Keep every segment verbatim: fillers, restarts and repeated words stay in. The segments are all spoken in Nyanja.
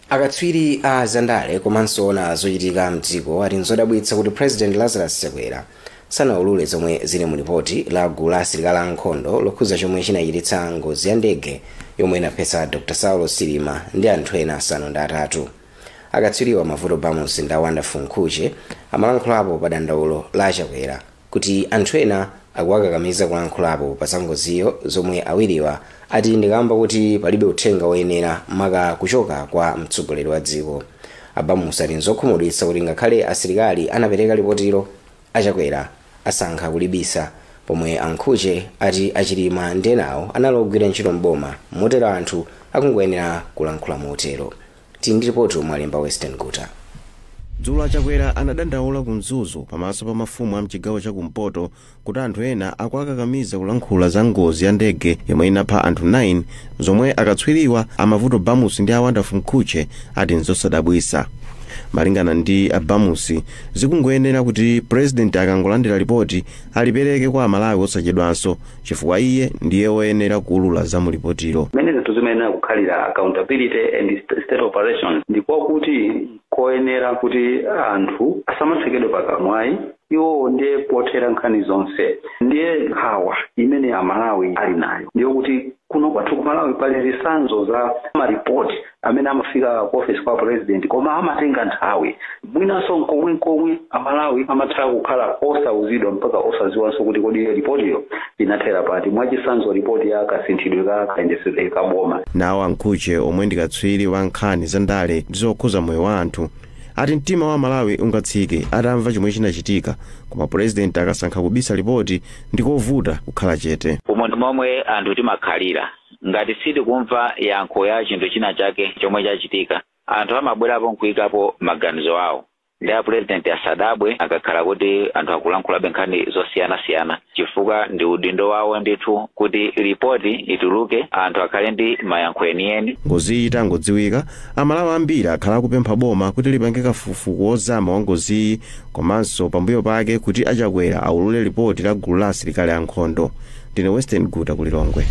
Akatswiri a zandale komanso ona zochitika mdziko ati nzodabwitsa kuti President Lazarus Chakwera sanaulule zomwe zili mu ripoti la gulu la asilikali ankhondo lokhuza chomwe chinachititsa ngozi ya ndege yomwe inaphetsa Dr Saulo Silima ndi anthu ena asanu ndi atatu. Akatswiriwa Mavuto Bamus ndi Wonderful Nkhuche amalankhulapo pa dandaulo la Chakwera kuti anthu ena akuwakakamiza kulankhulapo pa za ngoziyo zomwe awiriwa ati ndikamba kuti palibe uthenga woyenera maka kuchoka kwa mtsogoleri wa dziko. Abamus ati nzokhumudwitsa kuti ngakhale asilikali anapereka ripotilo Chakwera asankha kulibisa, pomwe Nkhuche ati Achilima ndi enawo analogwira ntchito mboma motero anthu akungoyenera kulankhula motero. Tindi ripoti mwalemba Western Guta. Dzulo Chakwera anadandaula kumzuzu pamaso pa mafumu a mchigawo chakumpoto kuti anthu ena akuwakakamiza kulankhula za ngozi ya ndege yomwe inapha anthu nine zomwe akatswiriwa a Mavuto Bamus ndi a Wonderful Nkhuche ati nzosadabwitsa. Malingana ndi Bamus, zikungoyenera kuti president akangolandira ripoti alipereke kwa Amalawi osachedwanso chifukwa iye ndiye woyenera kuulula za mu ripotilo. Mene tuzimenera kukhalira accountability and state operations ndipo kuti koyenera kuti anthu asamatsekedwe pakamwayi iwo ndiye pothera nkhani zonse ndiye nkhawa imene Amalawi ali nayo ndiyo kuti kuno kwathu ku Malawi pali zitsanzo za maripoti amene amafika ku office kwa president koma amatenga nthawi mwinanso nkomwe nkomwe Amalawi amatha kukhala osauzidwa mpaka osaziwanso kuti kodi ripotiyo inathera pati mwachitsanzo ripoti ya kasinthidwe ka kayendetsedwe ka boma. Nawo Nkhuche omwe ndi katswiri wa nkhani za ndale zokhuza moyo wa anthu ati mtima wa Malawi ungatsike atamva chomwe chinachitika koma president akasankha kubisa ripoti ndikovuta kukhala chete. Umuntu momwe anthu timakhalira ngati siti kumva yankho ya chinthu china chake chomwe chachitika anthu amabwerapo nkuyikapo maganizo awo ndi a president asadabwe akakhala kuti anthu akulankhulabe nkhani zosiyana-siyana chifukwa ndi udindo wawo ndithu kuti ripoti ituluke anthu akhale ndi mayankho enieni. Ngozi itangodziwika Amalawi ambiri akhala akupempha boma kuti lipange kafukufuku wozama wa ngoziyi komanso pambuyo pake kuti Chakwera aulule ripoti la gulu la asilikali ankhondo. Ndine Western Guta ku Lilongwe.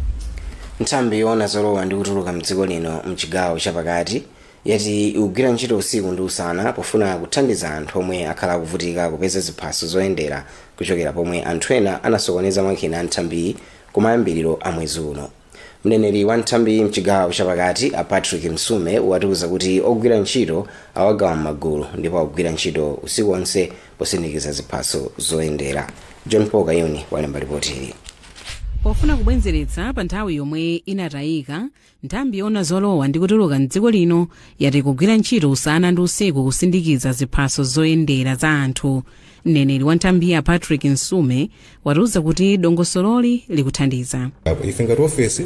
Nthambi yoona zolowa ndi kutuluka mdziko lino mchigawo chapakati yati ikugwira ntchito usiku ndi usana pofuna kuthandiza anthu omwe akhala akuvutika kupeza ziphaso zoyendera kuchokera pomwe anthu ena anasokoneza makina a nthambiyi kumayambiriro a mwezi uno. Mneneri wa nthambi mchigawo chapakati a Patrick Msume watiuza kuti ogwira ntchito awagawa m'magulu ndipo akugwira ntchito usiku wonse posindikiza ziphaso zoyendera. John Paul Kayuni walemba ripoti ili. Pofuna kubwenzeretsa pa nthawi yomwe inatayika, nthambi yoona zolowa ndi kutuluka mdziko lino yati kugwira ntchito usana ndi usiku kusindikiza ziphaso zoyendera za anthu. Mneneri wa nthambi ya Patrick Msume watiuza kuti dongosololi likuthandiza. Ife ngati ofesi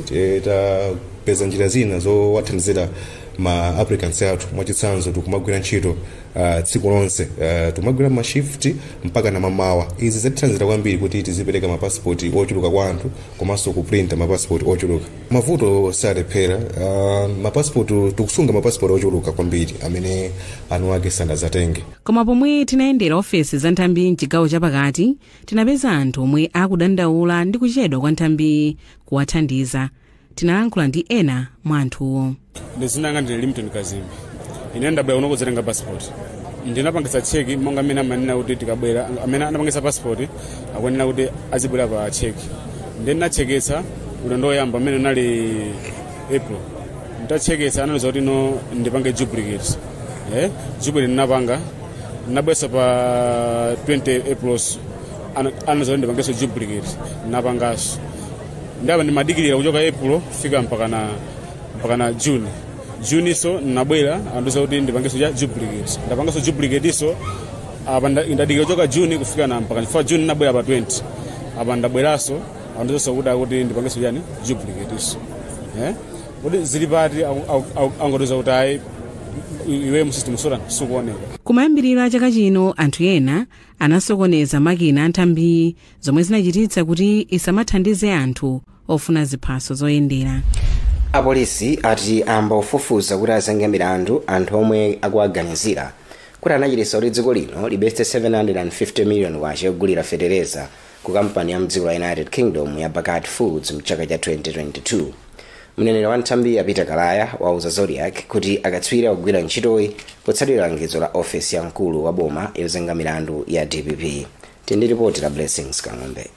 tapeza njira zina zowathandizira ma applicants athu mwachitsanzo tikumagwira ntchito uh, tsiku lonse uh, tumagwira ma shift mpaka na mamawa. Izi zatithandizira kwambiri kuti tizipereka ma passport ochuluka kwa anthu komanso kuprinta ma passport ochuluka. Mavuto salephera uh, ma passport tikusunga ma passport ochuluka kwambiri amene anu ake sanazatenge. Koma pomwe tinayendera ofesi za nthambi mchigawo chapakati tinapeza anthu omwe akudandaula ndi kuchedwa kwa nthambi kuwathandiza. Tinalankhula ndi ena mwa anthuwo. Ndizinanga ndi Limton Kazimbi. Ine ndabwera uno kuzerenga passport. Ndinapangisa cheki monga amene amanena kuti tikabwera amene anapangisa passport akwanena kuti azibwera pa cheki. Ndinachekesa ulendo woyamba amene nali April. Ndachekesa analiza kuti no ndipange duplicate. Eh, duplicate ndinapanga ndinabwesa pa twenty April analiza kuti ndipange duplicate ndinapangaso. Ndaba ndi madigiri kuchoka April fika mpaka na mpaka na June. June so nabwera anduza kuti ndipangeso ya duplicate. Ndapangaso duplicate so abanda ndadigiri kuchoka June kufika na mpaka fa June nabwera pa twenty. Abanda bweraso anduza so kuti kuti ndipangeso yani duplicate so. Eh? Kuti zilipati angodoza kuti ai iwe mu system sora sukuoneka. Kumayambirira chaka chino anthu ena anasokoneza makina a nthambi zomwe zinachititsa kuti isamathandize anthu ofuna ziphaso zoyendera. Apolisi ati amba ufufuza kuti azenge milandu anthu omwe akuwaganizira kuti anachititsa kuti dziko lino libeste seven hundred fifty million wache yogulira fetereza ku kampani ya mdziko la United Kingdom ya Bakatt Foods mchaka cha twenty twenty-two. mneneri wa nthambi ya Peter Kalaya wauza Zodiac kuti akatswiri akugwira ntchitoyi potsatira langizo la ofesi ya mkulu wa boma yozenga milandu ya D P P. Tindi ripoti la Blessings Kang'ombe.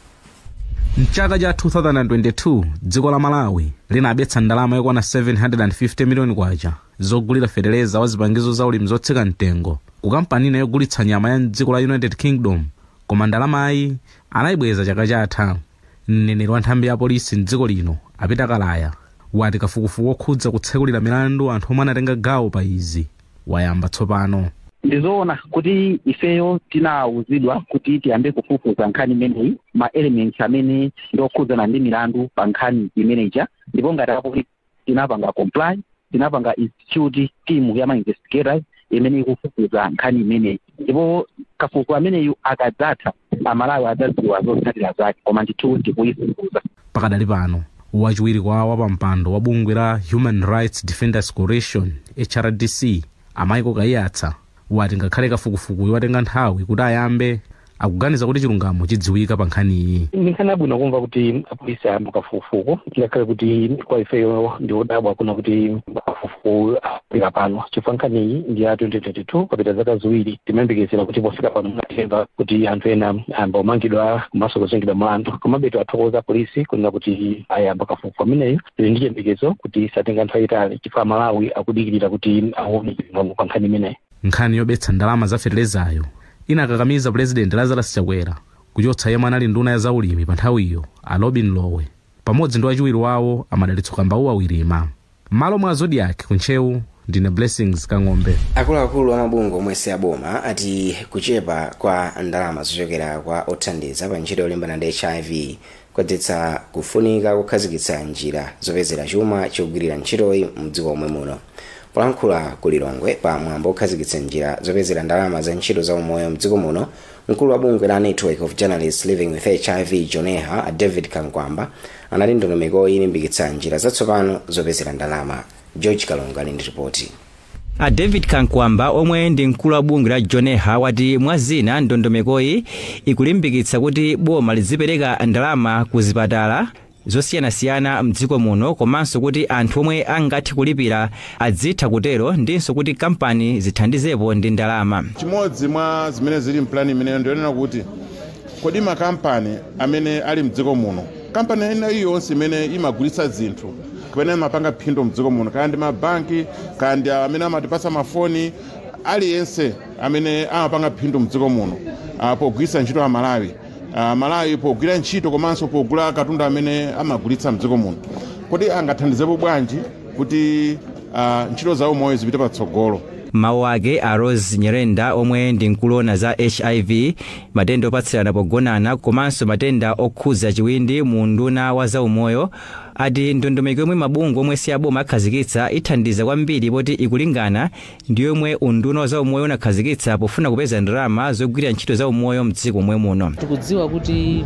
Mchaka cha two thousand twenty-two dziko la Malawi linabetsa ndalama yokwana seven hundred fifty miliyoni kwacha zogulira feteleza wa zipangizo za ulimi zotsika mtengo ku kampani yogulitsa nyama ya dziko la United Kingdom, koma ndalamayi anayibweza chaka chatha. Mneneri wa nthambi ya polisi mdziko lino a Peter Kalaya wati kafukufuku wokhudza kutsekulira milandu anthu omwe anatenga gawo pa izi wayamba tsopano. Ndizoona kuti ifeyo tinawuzidwa kuti tiyambe kufufuza nkhani imeneyi, ma elements amene ndokhudzana ndi milandu pa nkhani imeneja, ndipo ngati apo tinapanga comply, tinapanga institute team ya ma investigators imene ikufufuza nkhani imeneyi, ndipo kafukufuku ameneyu akadzatha Amalawi adzadziwa zotsatira zake, koma ndithu tikuyifufuza. Pakadali pano wachiwiri kwa wapampando wa bungwe la Human Rights Defenders Coalition H R D C Amaiko Kayatsa wati ngakhale kafukufuku watenga nthawi kuti ayambe, akuganiza kuti chilungamo chidziwika pa nkhani iyi. Ndikhana bwino kumva kuti apolisi ayamba kafukufuku, ngakhale kuti kwa ifeyo ndi odabwa kuna kuti kafukufuku apita pano chifukwa nkhani iyi ndi ya twenty twenty-two kapita zaka ziwiri. Timayembekezera kuti pofika pano munatemba kuti anthu ena ayamba omangidwa komanso kuzengedwa mlandu, komabe athokoza polisi kunena kuti ayamba kafukufuku ameneyo. Tili ndi chiyembekezo kuti satenga nthawi itali chifukwa Malawi akudikirira kuti aone chilungamo pa nkhani imeneyi. Nkhani yobetsa ndalama za fertilizayo inakakamiza President Lazarus Chakwera kuchotsa yemwe anali nduna ya zaulimi pa nthawiyo a Robin Lowe pamodzi ndi wachiwiri wawo Amadalitso Kambawu awirima. Malo mwa Zodiac kunchewu ndine Blessings Kang'ombe. Akuluakulu amabungwe omwe si aboma ati kuchepa kwa ndalama zochokera kwa othandiza pa ntchito yolimbana ndi H I V kwadzetsa kufunika kukhazikitsa njira zopezera chuma chogwirira ntchitoyi mdziko omwe muno. Polankhula ku Lilongwe pa mwambo okhazikitsa njira zopezera ndalama za ntchito za umoyo mdziko muno, mkulu wa bungwe la Network of Journalists Living with H I V Joneha a David Kankwamba anali ndondomeko ilimbikitsa njira zatsopano zopezera ndalama. George Kalonga ali ndi ripoti. A David Kankwamba omwe ndi mkulu wa bungwe la Joneha wati mwazina ndondomekoyi ikulimbikitsa kuti boma lizipereka ndalama ku zipatala zosiyanasiyana mdziko muno, komanso kuti anthu omwe angathe kulipira adzitha kutero, ndinso kuti kampani zithandizepo ndi ndalama. Chimodzi mwa zimene zili mplani imeneyo ndionena kuti kodi makampani amene ali mdziko muno, kampani ina iliyonse imene imagulitsa zinthu kapena imapanga phindu mdziko muno, kandi mabanki kandi amene amatipasa mafoni, aliyense amene amapanga phindu mdziko muno pogwiritsa ntchito a Malawi Uh, Malawi pogwira ntchito komanso pogula katundu amene amagulitsa mdziko muno, kodi angathandizepo bwanji kuti uh, ntchito zawo moyo zipite patsogolo. Mawu ake a Rose Nyerenda omwe ndi mkulona za H I V, matenda opatsirana pogonana komanso matenda okhuza chiwindi mu nduna wa zaumoyo, ati ndondomeko yomwe mabungwe omwe si aboma akhazikitsa ithandiza kwambiri poti ikulingana ndi yomwe unduna wa zaumoyo unakhazikitsa pofuna kupeza ndalama zogwirira ntchito zaumoyo mdziko momwe muno. Tikudziwa kuti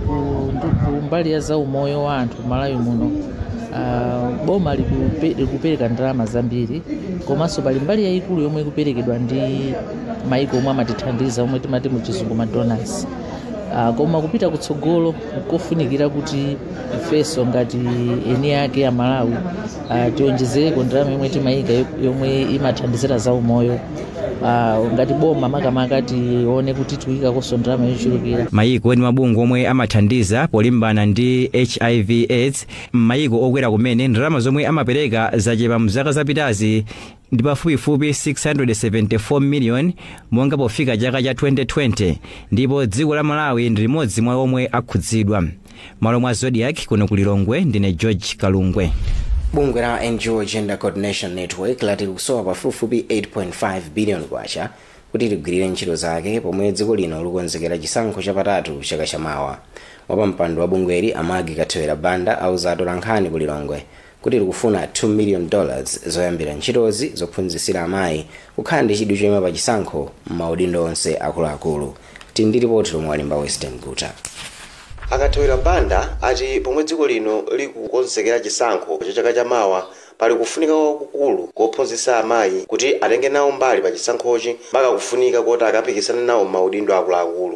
ku mbali ya zaumoyo wa anthu Malawi muno Uh, boma likupereka ndalama zambiri, komanso pali mbali yayikulu yomwe ikuperekedwa ndi maiko omwe amatithandiza omwe timati mu chizungu ma donors. Uh, koma kupita kutsogolo kofunikira kuti ifeso ngati eni ake ya Malawi uh, tionjezereko ndalama yomwe timayika yomwe imathandizira za umoyo. Uh, ngati boma makamaka tione kuti tuyika koso ndalama yochulukira. Mayiko ndi mabungwe omwe amathandiza polimbana ndi H I V AIDS mayiko okwera kumene ndalama zomwe amapereka zachepa mzaka zapitazi ndi pafupifupi six hundred seventy-four million monga pofika chaka cha twenty twenty, ndipo dziko la Malawi ndi limodzi mwa omwe akhudzidwa. Malo mwa Zodiac kuno ku Lilongwe ndine George Kalungwe. Bungwe la N G O Gender Coordination Network lati kusowa pafupifupi eight point five billion kwacha kuti ligwirire ntchito zake pomwe dziko lino likonzekera chisankho chapatatu chaka chamawa. Wapampando wa bungweli Amagi Kathewera Banda auza atolankhani ku Lilongwe kuti likufuna two million dollars zoyambira ntchitozi zophunzitsira amayi kukhala ndi chidwi choyima pa chisankho m'maudindo onse akuluakulu. Tindi ripoti lomwe walemba Western Guta. Akathewera Banda ati pomwe dziko lino likukonzekera chisankho cha chaka chamawa pali kufunika kwakukulu kophunzitsa amayi kuti atenge nawo mbali pa chisankhochi mpaka kufunika kuti akapikisane nawo maudindo akuluakulu.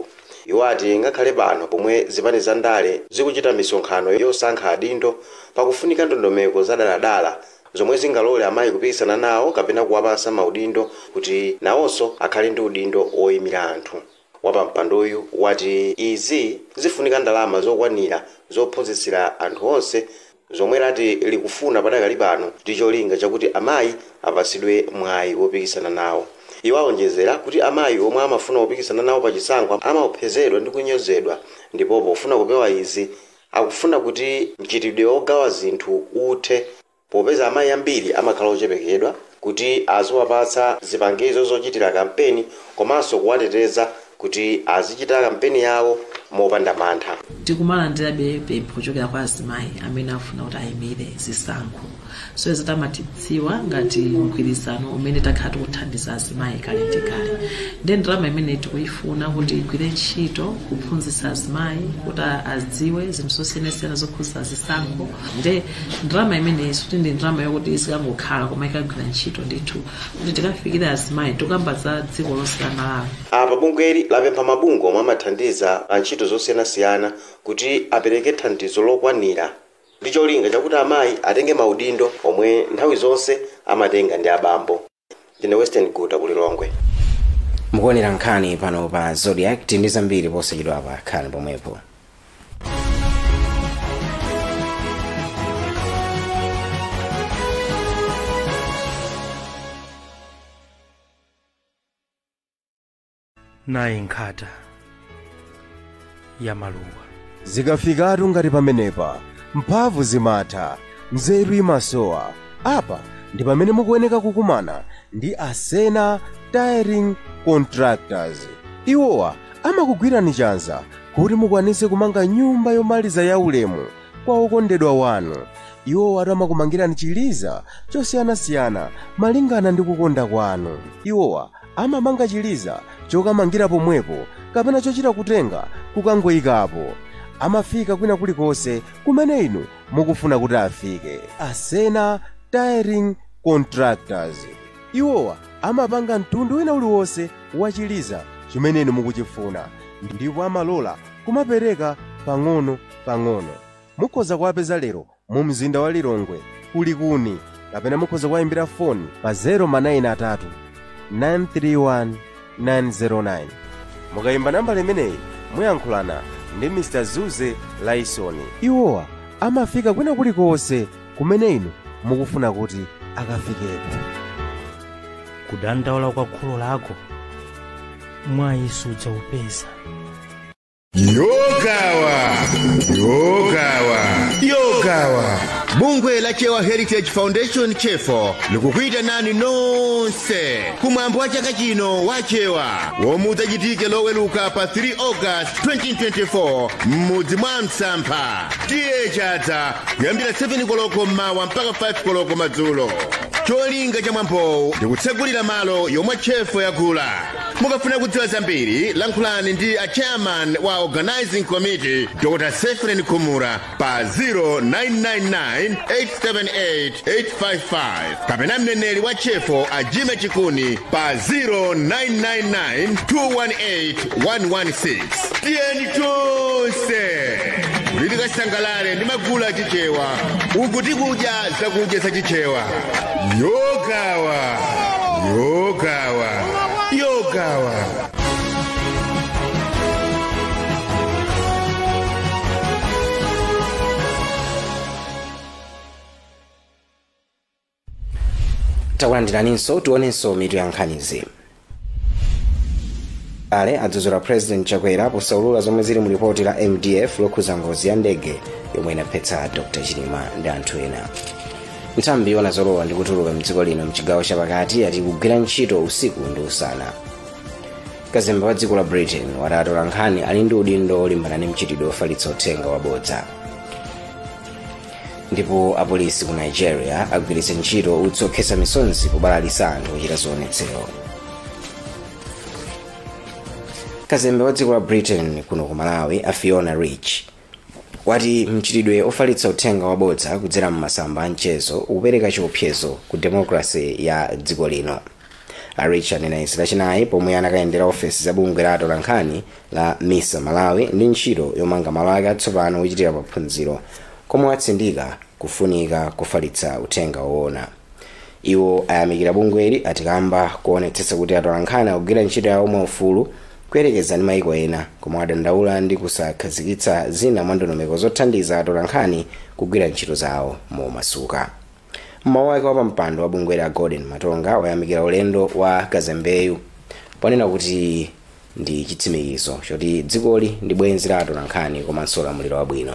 iwo ati ngakhale pano pomwe zipani za ndale zikuchita misonkhano yosankha adindo pakufunika ndondomeko zadaladala zomwe zingalole amayi kupikisana nawo kapena kuwapasa maudindo kuti nawonso akhale ndi udindo oyimira anthu. Wapampandoyu wati izi zifunika ndalama zokwanira zophunzitsira anthu onse zomwe lati likufuna padakali pano ndi cholinga chakuti amayi apasidwe mwayi wopikisana nawo. Iwo awonjezera kuti amayi omwe amafuna kupikisana nawo pachisankho amaopsezedwa ndi kunyozedwa, ndipo pofuna kupewa izi akufuna kuti mchitidwe ogawa zinthu uthe, popeza amayi ambiri amakhala ochepekedwa kuti aziwapatsa zipangizo zochitira kampeni komanso kuwateteza kuti azichita kampeni yawo mopanda mantha. Tikumalandirabe pempho kuchokera kwa azimayi amene afuna kuti ayimire zisankho. So izi tamatidziwa ngati mgwirizano umene takhala tikuthandiza azimayi kale ndi kale. Ndi ndalama imene tikuyifuna kuti igwire ntchito kuphunzitsa azimayi kuti adziwe zinthu zosiyanasiyana zokhudza zisankho. Ndi ndalama imene isuti ndi ndalama yokuti sikangokhala koma ikagwira ntchito ndithu kuti tikafikira azimayi tikamba za dziko lonse la Malawi. Apa bungweli lapempha mabungwe omwe amathandiza antchito zosiyanasiyana kuti apereke thandizo lokwanira ndi cholinga chakuti amayi atenge maudindo omwe nthawi zonse amatenga ndi abambo. Ndine Western Guta ku Lilongwe. Mukuonera nkhani pano pa Zodiac ndi zambiri posachedwa apa nkhani pomwepo. naye nkhata ya maluwa zikafikatu ngati pamenepa mphamvu zimatha nzeru imasowa. Apa ndi pamene mukuyeneka kukumana ndi Asena Tiring Contractors. Iwowa amakugwirani chanza kuti mukwanise kumanga nyumba yomaliza ya ulemu kwa okondedwa wanu. Iwowa amakumangirani chiliza chosiyanasiyana malingana ndi kukonda kwanu. Iwowa amamanga chiliza chokamangira pomwepo kapena chochita kutenga kukangoyikapo. Amafika kwina kulikonse kumene inu mukufuna kuti afike. Asena Tiring Contractors. Iwowa amapanga mtundu wina uliwonse wachiliza chimene inu mukuchifuna ndipo amalola kumapereka pang'ono pang'ono. Mukhoza kuwapeza lero mu mzinda wa Lilongwe kuli kuni kapena mukhoza kuwayimbira foni pa zero nine three nine three one nine zero nine. Mukayimba namba imeneyi muyankhulana ndi Mister Zuze Laisoni. Iwowa amafika kwina kulikonse kumene inu mukufuna kuti akafikepo. kudandaula kwa kholo lako mwayisudza upeza. Yogawa Yogawa Yogawa Bungwe la Chewa Heritage Foundation Chefo likukuita nani nonse kumwambo wa chaka chino wa Chewa womuzachitike loweluka pa three August twenty twenty-four m'mudzi mwa Msampha. Tiye chadza kuyambira seven koloko mmawa mpaka five koloko madzulo. Cholinga cha mwambo ndikutsegulira malo yomwe chefo yagula. Mukafuna kudziwa zambiri lankhulani ndi a chairman wa organizing committee Doctor Sefren Kumura pa zero nine nine nine eight seven eight eight five five kapena mneneri wa chefo a Jime Chikuni pa zero nine nine nine two one eight one one six. Tieni tonse kulidika sangalale ndi magulu a chichewa ukuti kudya zakudya za chichewa. Yogawa Yogawa Yogawa. takulandiraninso tionenso mitu ya nkhanizi. ale adzuzula President Chakwera posaulula zomwe zili mu ripoti la M D F lokhuza ngozi ya ndege yomwe inaphetsa Doctor Chilima ndi anthu ena. Nthambi yona zolowa ndi kutuluka mdziko lino mchigawo chapakati ati kugwira ntchito usiku ndi usana. Kazembe wa dziko la Britain watatola nkhani ali ndi udindo olimbana ndi mchitidwe ofalitsa uthenga wabodza. Ndipo apolisi ku Nigeria agwiritsa ntchito utsokhetsa misonzi pobalalisa anthu ochita zionetsero. Kazembe wa dziko la Britain kuno ku Malawi a Fiona Rich wati mchitidwe ofalitsa uthenga wabodza kudzera m'masamba a mchezo ukupereka chiopsezo ku demokrasi ya dziko lino. Richard Nice lachinayi pomwe anakayendera ofesi za bungwe la atolankhani la MISA Malawi ndi ntchito yomanga malo ake atsopano ochitira maphunziro komwe atsindika kufunika kufalitsa uthenga woona. Iwo ayamikira bungweli atikamba kuonetsetsa kuti atolankhani akugwira ntchito yawo mwaufulu kuyerekeza ndi mayiko ena, koma adandaula ndi kusakhazikitsa zina mwa ndondomeko zothandiza atolankhani kugwira ntchito zawo momasuka. Mmawu ake wa mpando wa bungweli a Gordon Matonga wayamikira ulendo wa Kazembeyu ponena kuti ndi chitsimikizo choti dzikoli ndi bwenzi la atolankhani komanso ulamuliro wabwino.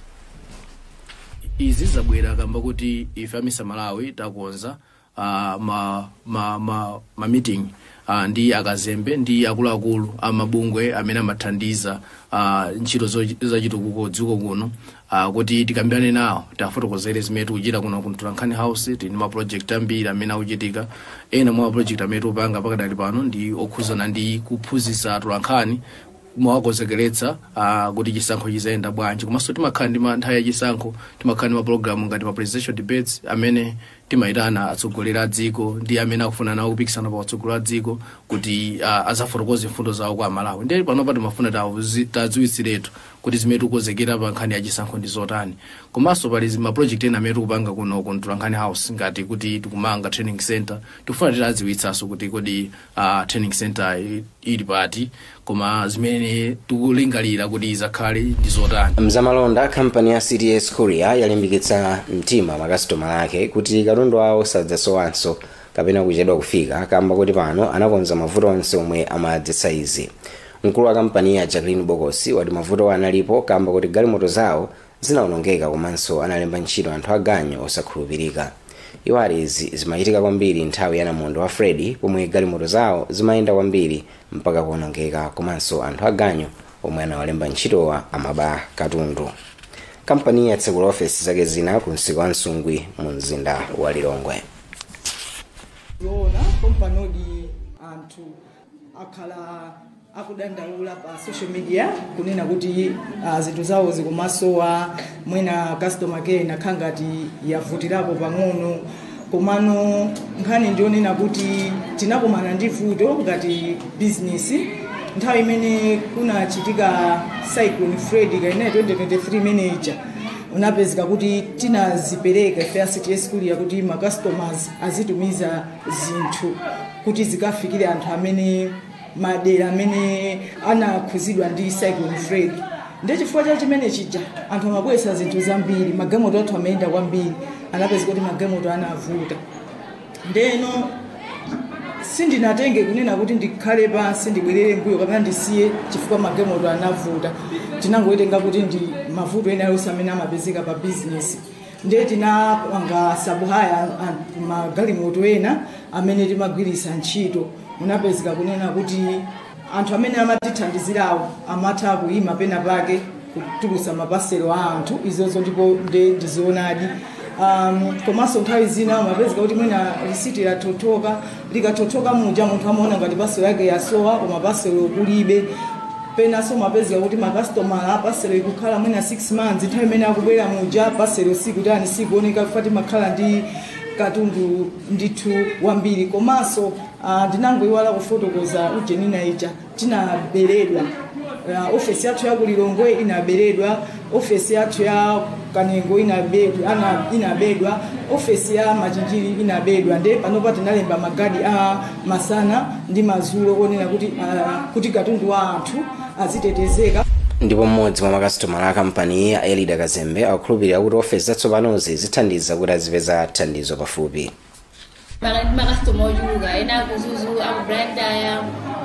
Izi zabwera kamba kuti ife amisa Malawi takonza uh, ma, ma, ma, ma meeting uh, ndi akazembe ndi akuluakulu amabungwe amene amathandiza uh, ntchito zachitukuko dziko kuno uh, kuti tikambirane nawo tafotokozere zimene tikuchita kuno ku Mtolankhani House. Tili ma project ambiri amene akuchitika, ena mwa project amene tupanga pakadali pano ndi okhuzana ndi kuphunzitsa atolankhani mwakonzekeretsa uh, kuti chisankho chizayenda bwanji, komanso timakhala ndi nthawi ya chisankho, timakhala ndi mapulogalamu ngati ma presidential debates amene timayitana atsogoleri a dziko ndi amene akufuna nawo kupikisana pa atsogoleri a dziko kuti uh, azafotokoze mfundo zawo kwa Malawi. Ndi panopa timafuna tadziwitsiretu kuti zimene tikukonzekera pa nkhani ya chisankho ndi zotani, komanso pali ma project ena amene tikupanga kuno ku Mtolankhani House ngati kuti tikumanga training center. Tikufuna titadziwitsanso kuti kodi uh, training center ili pati, koma zimene tikulingalira kuti izakhale ndi zotani. Mzamalonda kampani ya C T S Courier yalimbikitsa mtima makasitoma ake kuti katundu awo sadzasowanso kapena kuchedwa kufika, kamba kuti pano anakonza mavuto onse omwe amadzetsa izi. Mkulu wa kampani ya Jacqueline Bokosi wati mavuto analipo kamba kuti galimoto zawo zinawonongeka komanso analemba ntchito anthu aganyo osakhulupirika. Iwali izi zimachitika kwambiri nthawi ya namondwe wa Freddy pomwe galimoto zawo zimayenda kwambiri mpaka kuwonongeka, komanso anthu aganyo omwe anawalemba ntchitowa amaba katundu. Kampani yatsekula ofesi zake zina ku msika wa Nsungwi mu mzinda wa Lilongwe. Lona kompanodi anthu akhala akudandaula pa social media kunena kuti uh, zinthu zawo zikumasowa, mwina customer care nakhangati yavutirako pang'ono, komano nkhani ndionena kuti tinakumana ndi vuto ngati business nthawi imene kunachitika cyclone Freddy kaina twenty twenty-three manager. Unapezeka kuti tinazipereka ife C T S Courier kuti ma customers azitumiza zinthu kuti zikafikire anthu amene madera amene anakhuzidwa ndi cyclone Freddy. Ndi chifukwa cha chimene chija anthu amabwesa zinthu zambiri, magalimoto athu amayenda kwambiri, anapezeka kuti magalimoto anavuta. Ndeno sindinatenge kunena kuti ndikhale pansi ndibwerere mbuyo kapena ndisiye chifukwa magalimoto anavuta. Tinangoitenga kuti ndi mavuto ena yonse amene amapezeka pa business. Ndiye tinapanga sabuhaya magalimoto ena amene timagwirisa ntchito. Unapezeka kunena kuti anthu amene amatithandizirawo amatha kuima pena pake kutulusa mapaselo a anthu, izozo ndipo ndizoonadi. Um, komanso nthawi zina umapezeka kuti mwina risiti latothoka, likatothoka muja munthu amaona ngati paselo yake yasowa koma paselo kulibe. Penaso umapezeka kuti makasitoma paselo ikukhala mwina six months, nthawi imene akubwera muja paselo sikutani sikuoneka kufati makhala ndi katundu ndithu wambiri. Komanso uh, ndinangoiwala kufotokoza ujenina ija tinaberedwa. Uh, ofesi yathu ya Kulilongwe inaberedwa, ofesi yathu ya Kanengo inabedwa, ana inabedwa, ofesi ya Machinjiri inabedwa. Nde panopa tinalemba magadi a masana ndi mazulo onena kuti uh, kuti katundu wa anthu azitetezeka. Ndipo mmodzi mwa makasitoma a kampani ya Elida Kazembe akukhulupirira kuti ofesi zatsopanozi zithandiza kuti azipeza thandizo pafupi. Makasitoma ochuluka ena akuzuzu, akubrandaya,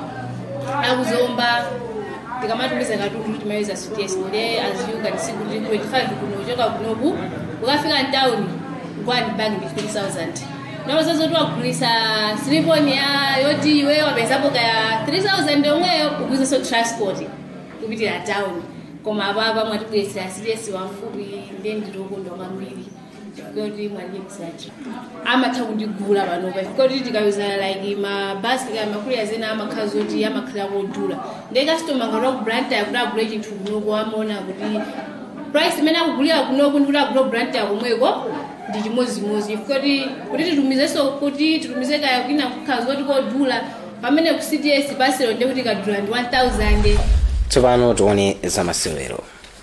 akuzomba, tikamatumiza katundu timayuza C T S nde aziyuka tisiku twenty-five kuno choka kunoku ukafika ntawuni kwani bangi ndi twenty thousand. Nawo zazo twagulisa sliponi ya yoti iwe wapezapo kaya three thousand omweyo ukuza so transport kupitira town, koma ababa mwatibwesera C T S wamfupi nde ndilokondwa kwambiri kuti mwalimu sachi amatha kundigula panopa kuti tikayuza like ma basket amakuli azena amakhazi oti amakhala kodula nde customer ngaro ku brand ya kuti agule chinthu kunoko amona kuti price imene akugulira kunoko ndi kuti agule brand ya komweko ndi chimodzimodzi kuti kuti titumizenso kuti titumize kaya kwina kukhazi kuti kodula pamene ku C D S paselo ndi kuti kadula ndi one thousand. Tsopano tione zamasewero.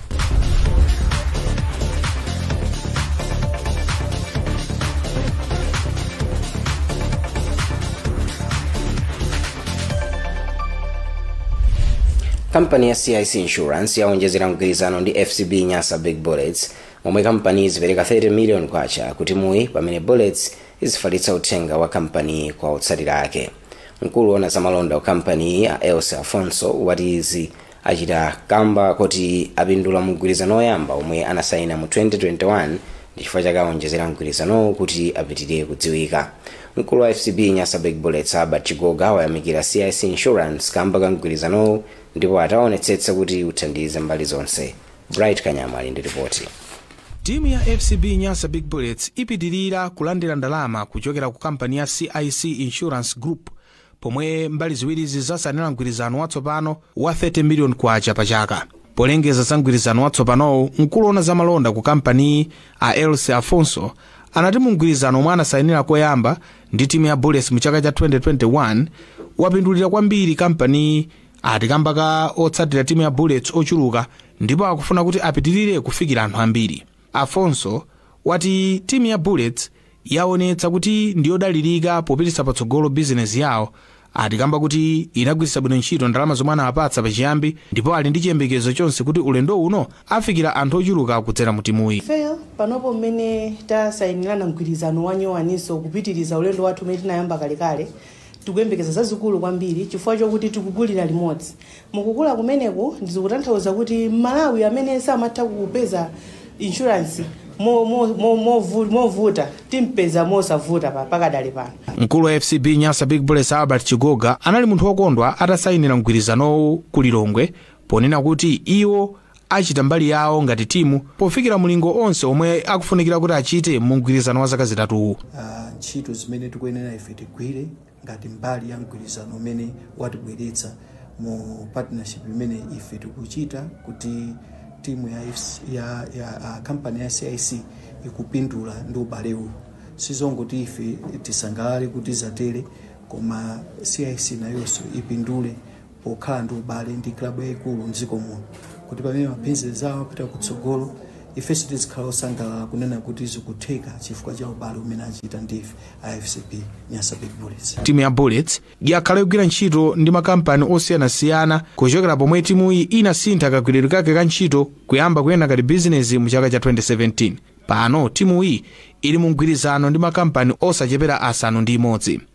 Kampani ya C I C Insurance yaonjezera mgwirizano ndi F C B Nyasa Big Bullets momwe kampani zipereka thirty million kwacha kuti muyi pamene Bullets izifalitsa uthenga wa kampani kwa otsatira ake. Mkulu wa zamalonda wa kampani ya Elsa Afonso wati izi achita kamba kuti apindula mgwirizano oyamba omwe anasaina mu twenty twenty-one ndi chifukwa chake aonjezera mgwirizano kuti apitirire kudziwika. Mkulu wa F C B Nyasa Big Bullets Albert Chigoga wayamikira C I C Insurance kamba ka mgwirizano ndipo ataonetsetsa kuti uthandize mbali zonse. Bright Kanyama ali ndi ripoti. Timu ya F C B Nyasa Big Bullets ipitirira kulandira ndalama kuchokera ku kampani ya C I C Insurance Group pomwe mbali ziwirizi zasainira mgwirizano watsopano wa thirty million kwacha pa chaka. Polengeza za mgwirizano watsopanowo, mkulu wa zamalonda ku kampani a Elsa Afonso anati mgwirizano omwe anasainira koyamba ndi timu ya Bullets mu chaka cha twenty twenty-one wapindulira kwambiri kampani ati kamba ka otsatira timu ya Bullets ochuluka ndipo akufuna kuti apitirire kufikira anthu ambiri. Afonso wati timu ya Bullets yaonetsa kuti ndiyodalirika popititsa patsogolo business yawo ati kamba kuti inagwiritsa bwino ntchito ndalama zomwe anapatsa pachiyambi ndipo ali ndi chiyembekezo chonse kuti ulendo uno afikira anthu ochuluka kudzera mu timuyi. Fail panopo mmene tasayinirana mgwirizano wanyowaniso kupitiriza ulendo wathu umene tinayamba kalekale tikuyembekeza zazikulu kwambiri chifukwa chokuti tikugulira limodzi. Mukukula kumeneko ndizikutanthauza kuti Malawi amene samatha kupeza insurance mo mo mo mo movuta timpeza mosavuta pa pakadali pano. Mkulu wa F C B Nyasa Big Bullets Albert Chigoga anali munthu wokondwa atasayinira mgwirizano ku Lilongwe ponena kuti iwo achita mbali yawo ngati timu pofikira mulingo onse omwe akufunikira kuti achite mu mgwirizano wa zaka zitatu. Ntchito uh, zimene tikuyenera ife tigwire ngati mbali ya mgwirizano umene watibweretsa mu partnership imene ife tikuchita kuti timu ya ya ya uh, company ya C I C ikupindula ndi ubale uwu. Sizongoti ife tisangalale kuti zatere koma C I C nayonso ipindule pokhala ndi ubale ndi klabu yaikulu mdziko muno kuti pamene mabizinesi awo apita kutsogolo ifenso tizikhala osangalala kunena kuti zikutheka chifukwa cha ubale umene achita ndi ife a F C B Nyasa Big Bullets. Timu ya Bullets yakhala ikugwira ntchito ndi makampani osiyanasiyana kuchokera pomwe timuyi inasintha kagwiridwe kake ka ntchito kuyamba kuyenda ngati bizinesi mu chaka cha twenty seventeen. Pano timuyi ili mu mgwirizano ndi makampani osachepera asanu ndi imodzi.